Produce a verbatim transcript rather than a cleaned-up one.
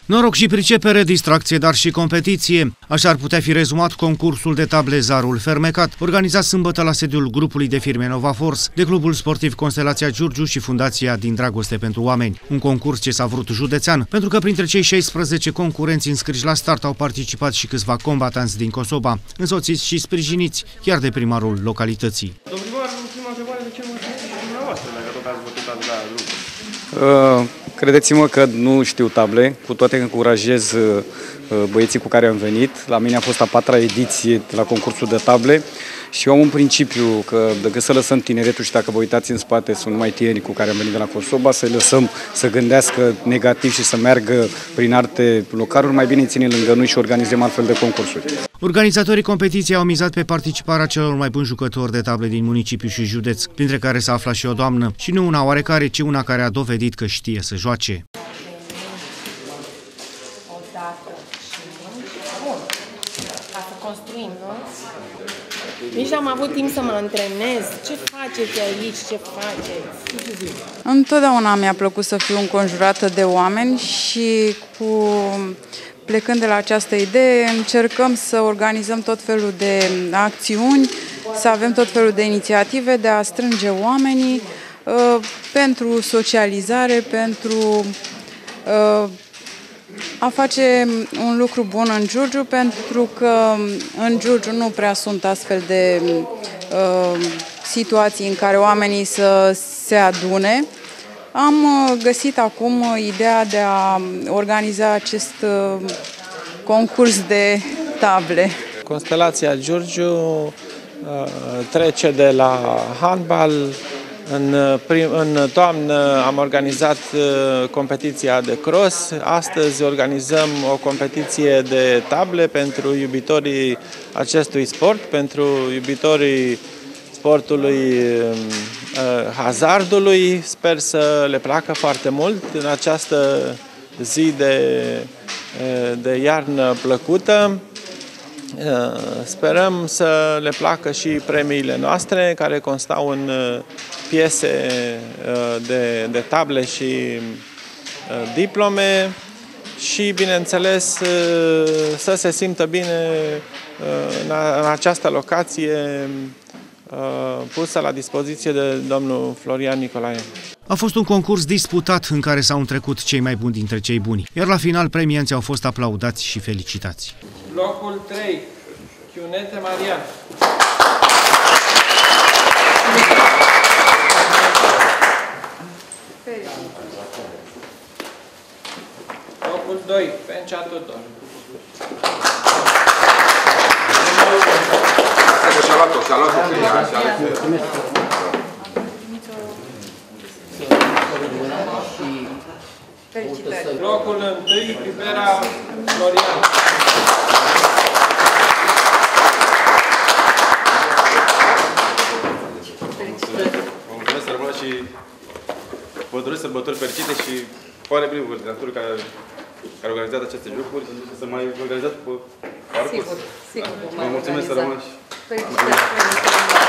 Noroc și pricepere, distracție, dar și competiție. Așa ar putea fi rezumat concursul de table Zarul Fermecat, organizat sâmbătă la sediul grupului de firme Nova Force, de Clubul Sportiv Constelația Giurgiu și Fundația Din Dragoste pentru Oameni. Un concurs ce s-a vrut județean, pentru că printre cei șaisprezece concurenți înscriși la start au participat și câțiva combatanți din Cosoba, însoțiți și sprijiniți chiar de primarul localității. Domnul primar, prima întrebare, de ce mă știți și dumneavoastră, dacă tot ați votat la grup? Uh, Credeți-mă că nu știu table, cu toate că încurajez uh, băieții cu care am venit. La mine a fost a patra ediție la concursul de table și eu am un principiu că dacă să lăsăm tineretul și dacă vă uitați în spate sunt numai tineri cu care am venit de la Cosoba, să lăsăm să gândească negativ și să meargă prin alte localuri, mai bine ținem lângă noi și organizăm altfel de concursuri. Organizatorii competiției au mizat pe participarea celor mai buni jucători de table din municipiu și județ, printre care s-a aflat și o doamnă, și nu una oarecare, ci una care a dovedit că știe să joace. Ca să construim, nu? Nici n-am avut timp să mă antrenez. Ce faceți aici? Ce faceți? Întotdeauna mi-a plăcut să fiu înconjurată de oameni și cu... Plecând de la această idee, încercăm să organizăm tot felul de acțiuni, să avem tot felul de inițiative de a strânge oamenii uh, pentru socializare, pentru uh, a face un lucru bun în Giurgiu, pentru că în Giurgiu nu prea sunt astfel de uh, situații în care oamenii să se adune. Am găsit acum ideea de a organiza acest concurs de table. Constelația Giurgiu trece de la handbal. În, prim, în toamnă am organizat competiția de cross. Astăzi organizăm o competiție de table pentru iubitorii acestui sport, pentru iubitorii sportului hazardului. Sper să le placă foarte mult în această zi de, de iarnă plăcută. Sperăm să le placă și premiile noastre, care constau în piese de, de table și diplome și, bineînțeles, să se simtă bine în această locație pusă la dispoziție de domnul Florian Nicolae. A fost un concurs disputat în care s-au întrecut cei mai buni dintre cei buni, iar la final premianții au fost aplaudați și felicitați. Locul trei, Chiunete Marian. Locul doi, Pencea Tudor. Și-a luat-o, și-a luat-o, și-a Felicitări! Locul întâi, Pipera Florian. Vă mulțumesc să rămână și vă doresc sărbători fericite și pare bine organizatorul care care a organizat aceste lucruri și să mai organizați pe parcurs. Sigur, sigur. Vă mulțumesc să rămână și... Felicitări!